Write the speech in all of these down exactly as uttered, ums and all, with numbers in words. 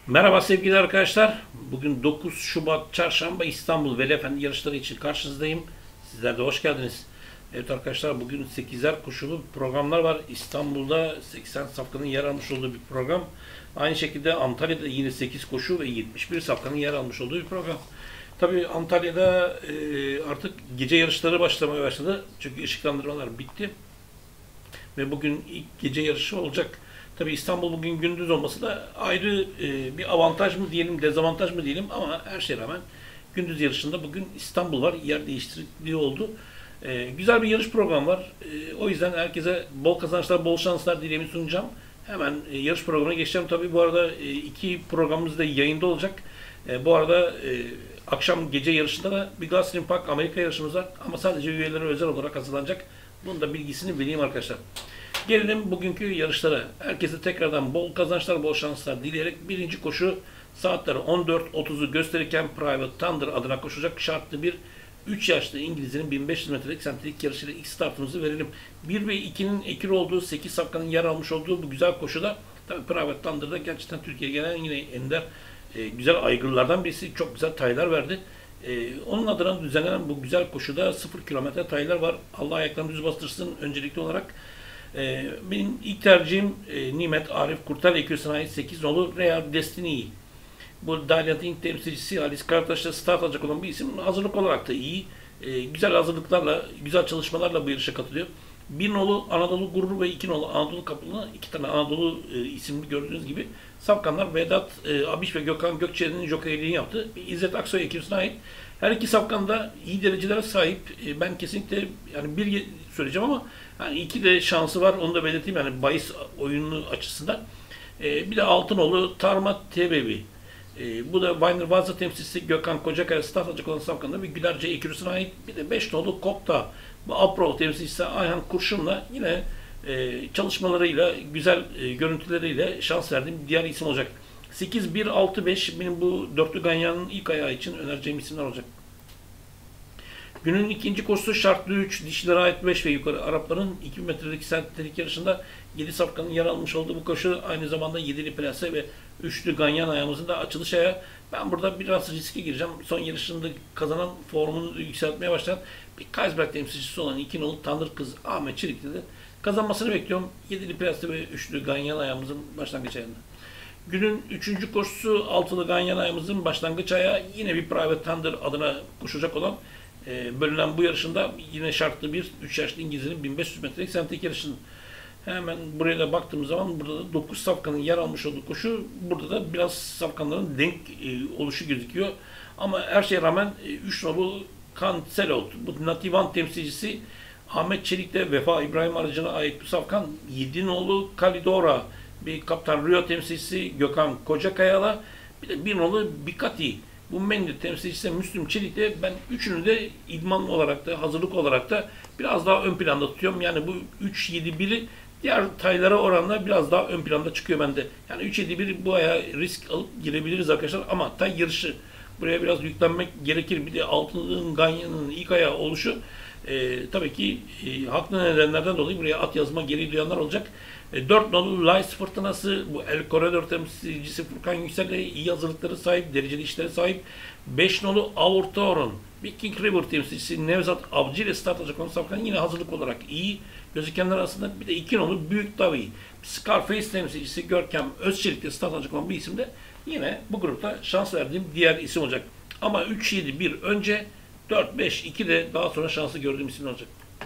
Merhaba sevgili arkadaşlar. Bugün dokuz Şubat Çarşamba İstanbul Veli Efendi yarışları için karşınızdayım. Sizler de hoş geldiniz. Evet arkadaşlar, bugün sekizer koşulu programlar var. İstanbul'da seksen safkanın yer almış olduğu bir program. Aynı şekilde Antalya'da yine sekiz koşu ve yetmiş bir safkanın yer almış olduğu bir program. Tabii Antalya'da e, artık gece yarışları başlamaya başladı. Çünkü ışıklandırmalar bitti. Ve bugün ilk gece yarışı olacak. Tabii İstanbul bugün gündüz olması da ayrı e, bir avantaj mı diyelim, dezavantaj mı diyelim, ama her şeye rağmen gündüz yarışında bugün İstanbul var. Yer değişikliği oldu. E, güzel bir yarış programı var. E, o yüzden herkese bol kazançlar, bol şanslar dileğimi sunacağım. Hemen e, yarış programına geçeceğim. Tabii bu arada e, iki programımız da yayında olacak. E, bu arada e, akşam gece yarışında da bir Gulfstream Park Amerika yarışımız var. Ama sadece üyelere özel olarak hazırlanacak. Bunun da bilgisini vereyim arkadaşlar. Gelelim bugünkü yarışlara. Herkese tekrardan bol kazançlar, bol şanslar dileyerek birinci koşu saatleri on dört otuzu gösterirken Private Thunder adına koşacak şartlı bir üç yaşlı İngiliz'in bin beş yüz metrelik sentrik yarışıyla ilk startımızı verelim. bir ve ikinin ekili olduğu, sekiz safkanın yer almış olduğu bu güzel koşuda tabii Private Thunder'da gerçekten Türkiye'ye gelen yine ender e, güzel aygırlardan birisi. Çok güzel taylar verdi. Ee, onun adına düzenlenen bu güzel koşuda sıfır kilometre taylar var. Allah ayaklarını düz bastırsın öncelikli olarak. Ee, benim ilk tercihim e, Nimet Arif Kurtar eküsüne ait sekiz nolu Real Destiny. Bu Daliant Inc temsilcisi Alice Karataş'ta start alacak olan bir isim. Hazırlık olarak da iyi. Ee, güzel hazırlıklarla, güzel çalışmalarla bu yarışa katılıyor. Bir nolu Anadolu Gururu ve iki nolu Anadolu Kapılı'na iki tane Anadolu e, isimli gördüğünüz gibi safkanlar Vedat e, Abiş ve Gökhan Gökçe'nin jokerliğini yaptı. İzzet Aksoy ekibine ait. Her iki safkan da iyi derecelere sahip. E, ben kesinlikle yani bir söyleyeceğim ama yani iki de şansı var. Onu da belirteyim yani bahis oyunu açısından. E, bir de Altınoğlu Tarma Tebebi. E, bu da Weiner Vazza temsilcisi Gökhan Kocakaya start alacak olan safkanlar ve Gülerce ekürüsüne ait. Bir de beş nolu Kopta. Bu Apro temsilcisi Ayhan Kurşun'la yine e, çalışmalarıyla, güzel e, görüntüleriyle şans verdiğim diğer isim olacak. sekiz bir altı beş benim bu dörtlü ganyanın ilk ayağı için önereceğim isimler olacak. Günün ikinci koşusu şartlı üç, dişilere ait beş ve yukarı Arapların iki bin metrelik sentrik yarışında yedi safkanın yer almış olduğu bu koşu aynı zamanda yedili plase ve üçlü ganyan ayağımızın da açılış ayağı. Ben burada biraz riske gireceğim. Son yarışında kazanan formunu yükseltmeye başlayan bir Kaysberg temsilcisi olan iki nolu Tanrı Kız Ahmet Çelik'te de kazanmasını bekliyorum. yedili plase ve üçlü ganyan ayağımızın başlangıç ayağında. Günün üçüncü koşusu altılı ganyan ayağımızın başlangıç ayağı yine bir Private Thunder adına koşacak olan e, bölünen bu yarışında yine şartlı bir üç yaşlı İngiliz'in bin beş yüz metrelik sentrik yarışının. Hemen buraya da baktığımız zaman burada da dokuz safkanın yer almış olduğu koşu, burada da biraz safkanların denk e, oluşu gözüküyor. Ama her şeye rağmen e, üç nolu Cancelo, bu Nativan temsilcisi Ahmet Çelik'le Vefa İbrahim aracına ait bu safkan, yedi nolu Kalidora bir Kaptan Rio temsilcisi Gökhan Kocakaya'la bir de bir nolu Bikati. Bu Mendi temsilcisi Müslüm Çelik'le ben üçünü de idman olarak da hazırlık olarak da biraz daha ön planda tutuyorum. Yani bu üç yedi biri diğer taylara oranla biraz daha ön planda çıkıyor bende. Yani üç yedi bir bu aya risk alıp girebiliriz arkadaşlar ama tay yarışı buraya biraz yüklenmek gerekir. Bir de altının ganyanın ilk ayağı oluşu e, tabii ki e, haklı nedenlerden dolayı buraya at yazma geri duyanlar olacak. E, dört nolu Lice Fırtınası, bu El Corredor temsilcisi Furkan Yüksel'le iyi hazırlıkları sahip, dereceli işlere sahip. beş nolu Avortoron, Viking River temsilcisi Nevzat Avcı ile start alacak olan safkan yine hazırlık olarak iyi gözükenler arasında. Bir de iki nolu Büyük Davi, Scarface temsilcisi Görkem Özçelik ile start alacak olan bir isim de yine bu grupta şans verdiğim diğer isim olacak. Ama üç yedi bir önce, dört beş iki de daha sonra şansı gördüğüm isim olacak.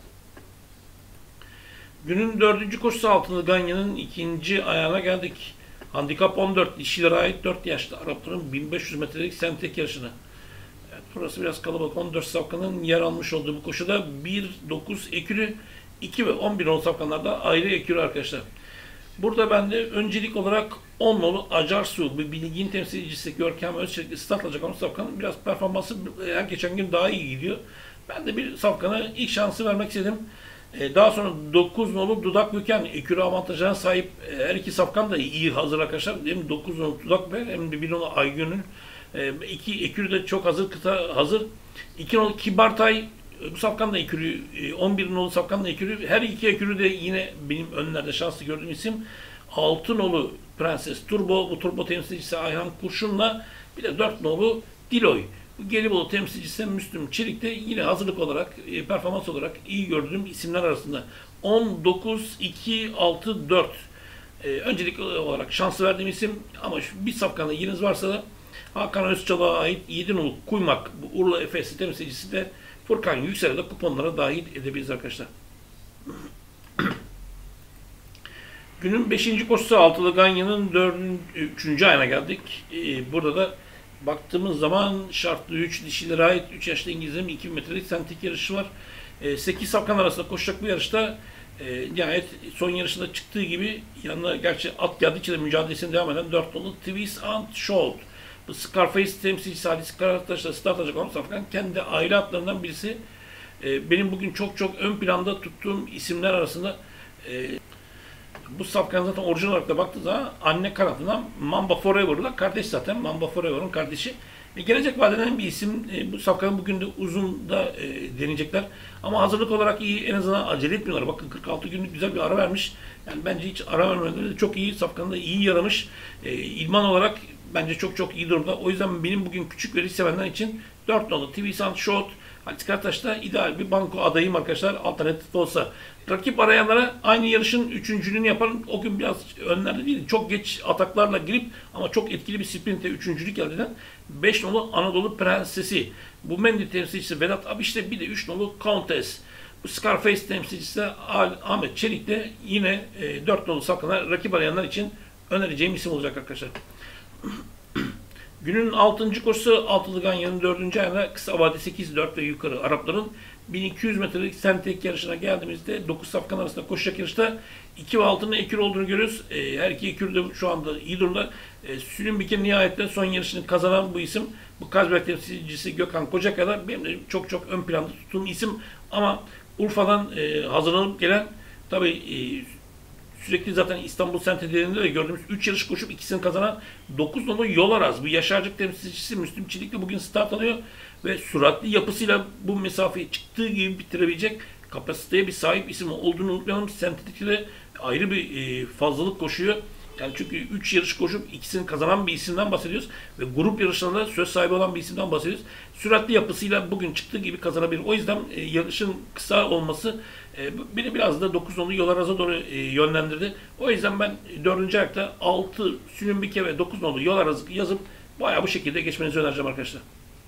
Günün dördüncü koşusu altılı ganyanın ikinci ayağına geldik. Handikap on dört, dişilere ait dört yaşlı Arapların bin beş yüz metrelik sentrik yarışına. Evet, burası biraz kalabalık. on dört safkanın yer almış olduğu bu koşuda bir dokuz ekürü, iki ve on bir nolu safkanlarda ayrı ekürü arkadaşlar. Burada ben de öncelik olarak on nolu Acarsu, bir bilgin temsilcisi Görkem Özçelik'le start alacak olan safkanın biraz performansı her geçen gün daha iyi gidiyor. Ben de bir safkana ilk şansı vermek istedim. Daha sonra dokuz nolu Dudak Büken ekürü avantajına sahip her iki safkan da iyi hazır arkadaşlar. Hem dokuz nolu Dudak Büken hem de bir nolu Aygün'ün iki ekürü de çok hazır, kıta hazır. iki nolu Kibartay, bu safkan da ekürü, on bir nolu safkan da ekürü. Her iki ekürü de yine benim önlerde şanslı gördüğüm isim. altı nolu Prenses Turbo. Bu turbo temsilcisi Ayhan Kurşun'la bir de dört nolu Diloy. Bu Gelibolu temsilcisi Müslüm Çelik de yine hazırlık olarak, e, performans olarak iyi gördüğüm isimler arasında. on dokuz iki altı dört. E, öncelikli olarak şansı verdiğim isim ama şu bir safkanda yeriniz varsa da Hakan Özçal'a ait yedi nolu Kuymak, bu Urla Efes temsilcisi de Furkan Yüksel'e de kuponlara dahil edebiliriz arkadaşlar. Günün beşinci koşusu altılı Ganya'nın üçüncü ayına geldik. Ee, burada da baktığımız zaman şartlı üç dişilere ait üç yaşlı İngilizlerin iki bin metrelik sentik yarışı var. Ee, sekiz safkan arasında koşacak bu yarışta e, nihayet son yarışında çıktığı gibi yanına gerçi at geldiği için de mücadelesine devam eden dört nolu Twist and Shout. Bu Scarface temsilcisi Halis Karataş'la start alacak olan safkan kendi aile atlarından birisi. Ee, benim bugün çok çok ön planda tuttuğum isimler arasında e, bu safkan zaten orijinal olarak da baktığı zaman anne kanatından Mamba Forever'la kardeş zaten. Mamba Forever'ın kardeşi. E, gelecek vadeden bir isim. E, bu safkanın bugün de uzun da e, deneyecekler. Ama hazırlık olarak iyi. En azından acele etmiyorlar. Bakın kırk altı günlük güzel bir ara vermiş. Yani bence hiç ara vermeleri de çok iyi. Safkanın da iyi yaramış. E, İlman olarak bence çok çok iyi durumda. O yüzden benim bugün küçük ve risk sevenler için dört nolu T V Sound Short Halis Karataş'ta ideal bir banko adayım arkadaşlar. Alternatif olsa. Rakip arayanlara aynı yarışın üçüncülüğünü yapan o gün biraz önlerde değil. Çok geç ataklarla girip ama çok etkili bir sprinte üçüncülük elde eden beş nolu Anadolu Prensesi. Bu Mendy temsilcisi Vedat Abiş'te bir de üç nolu Countess. Bu Scarface temsilcisi Ahmet Çelik de yine e, dört nolu safkana rakip arayanlar için önereceğim isim olacak arkadaşlar. Günün altıncı koşusu altılı Ganya'nın dördüncü ayında kısa vade sekiz dört ve yukarı Arapların bin iki yüz metrelik sentek yarışına geldiğimizde dokuz safkan arasında koşacak yarışta iki ve altının ekür olduğunu görüyoruz. E, her iki ekür de şu anda iyi durumda. E, Sülümbike nihayette son yarışını kazanan bu isim. Bu Kazberk temsilcisi Gökhan Kocakaya benim de çok çok ön planda tuttuğum isim. Ama Urfa'dan e, hazırlanıp gelen tabii e, sürekli zaten İstanbul Sentelerinde de gördüğümüz üç yarış koşup ikisini kazanan dokuz nolu Yolaraz. Bu Yaşarcık temsilcisi Müslüm Çelik'le bugün start alıyor ve süratli yapısıyla bu mesafeyi çıktığı gibi bitirebilecek kapasiteye bir sahip isim olduğunu unutmayalım. Sentetik'te ayrı bir e, fazlalık koşuyor. Yani çünkü üç yarış koşup ikisini kazanan bir isimden bahsediyoruz ve grup yarışlarında söz sahibi olan bir isimden bahsediyoruz. Süratli yapısıyla bugün çıktığı gibi kazanabilir. O yüzden e, yarışın kısa olması e, beni biraz da dokuz nolu Yolaraz'a doğru e, yönlendirdi. O yüzden ben dördüncü ayakta altı Sülümbike ve dokuz nolu Yolaraz'ı yazıp bayağı bu şekilde geçmenizi önereceğim arkadaşlar.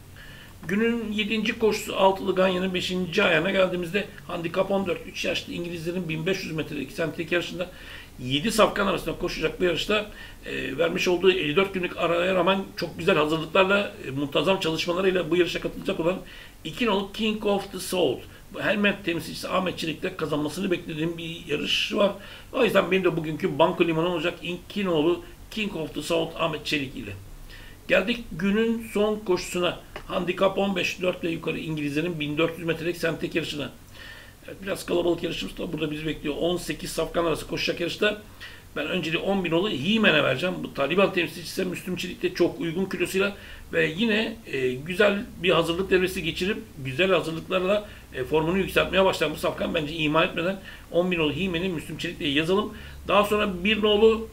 Günün yedinci koşusu altılı Ganya'nın beşinci ayağına geldiğimizde handikap on dört üç yaşlı İngilizlerin bin beş yüz metrelik sentetik yarışında yedi safkan arasında koşacak bu yarışta e, vermiş olduğu elli dört günlük araya rağmen çok güzel hazırlıklarla, e, muntazam çalışmalarıyla bu yarışa katılacak olan iki nolu King of the South. Bu Helmet temsilcisi Ahmet Çelik'te kazanmasını beklediğim bir yarış var. O yüzden benim de bugünkü banko limanı olacak iki nolu King of the South Ahmet Çelik ile. Geldik günün son koşusuna. Handikap on beş dört ve yukarı İngilizlerin bin dört yüz metrelik sentek yarışına. Evet, biraz kalabalık yarışımız da burada bizi bekliyor. on sekiz safkan arası koşacak yarışta ben önceliği on bin nolu Himen'e vereceğim. Bu Taliban temsilcisi Müslüm Çelik'te çok uygun kilosuyla ve yine e, güzel bir hazırlık devresi geçirip güzel hazırlıklarla e, formunu yükseltmeye başlayan bu safkan bence ihmal etmeden on bin nolu Himen'i Müslüm Çelik'le yazalım. Daha sonra bir nolu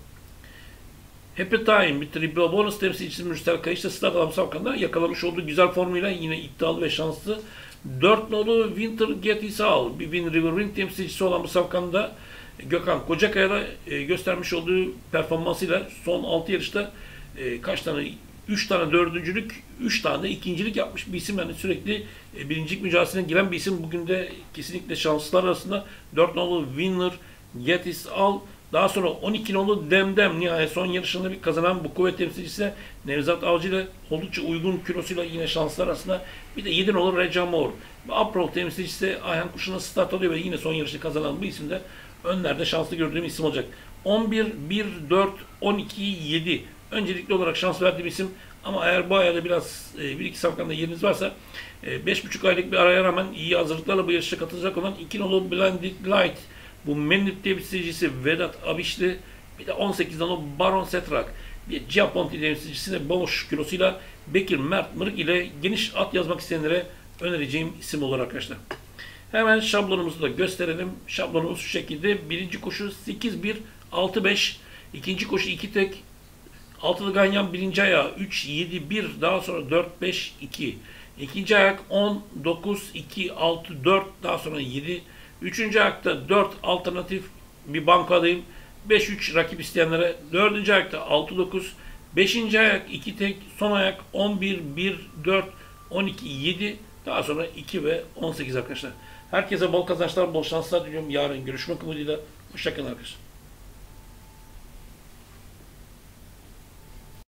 Happy Time, bir triple bonus temsilcisi Mürsel Kayış'ta start alan safkanda yakalamış olduğu güzel formuyla yine iddialı ve şanslı. dört nolu Winter Get His All, bir Win River Wind temsilcisi olan bu safkanda Gökhan Kocakaya'da e, göstermiş olduğu performansıyla son altı yarışta e, kaç tane? üç tane dördüncülük, üç tane de ikincilik yapmış bir isim. Yani sürekli e, birincilik mücadelesine giren bir isim. Bugün de kesinlikle şanslılar arasında dört nolu Winner Get His All. Daha sonra on iki nolu Demdem nihayet son yarışında bir kazanan bu kuvvet temsilcisi Nevzat Avcı ile oldukça uygun kilosuyla yine şanslar arasında. Bir de yedi nolu Reca Moore. Aprol temsilcisi Ayhan Kuşu'na start alıyor ve yine son yarışı kazanan bu isim de önlerde şanslı gördüğüm isim olacak. on bir, bir, dört, on iki, yedi. Öncelikli olarak şans verdiğim isim ama eğer bu ayda biraz bir iki safkanda yeriniz varsa beş buçuk aylık bir araya rağmen iyi hazırlıklarla bu yarışa katılacak olan iki nolu Blended Light. Bu Mendy temsilcisi Vedat Abişli, bir de on sekiz nolu Baron Setrak, bir Giaponti temsilcisi de boş kilosuyla Bekir Mert Mırık ile geniş at yazmak isteyenlere önereceğim isim olur arkadaşlar. Hemen şablonumuzu da gösterelim. Şablonumuz şu şekilde. Birinci koşu sekiz bir altı beş İkinci koşu iki tek. Altılı ganyan birinci ayağı üç, yedi, bir, daha sonra dört, beş, iki. İkinci ayak on, dokuz, iki, altı, dört, daha sonra yedi. Üçüncü ayakta dört alternatif bir bankadayım. beş, üç rakip isteyenlere. Dördüncü ayakta altı, dokuz. Beşinci ayak iki tek. Son ayak on bir, bir, dört, on iki, yedi. Daha sonra iki ve on sekiz arkadaşlar. Herkese bol kazançlar, bol şanslar diliyorum. Yarın görüşmek umuduyla. Hoşçakalın arkadaşlar.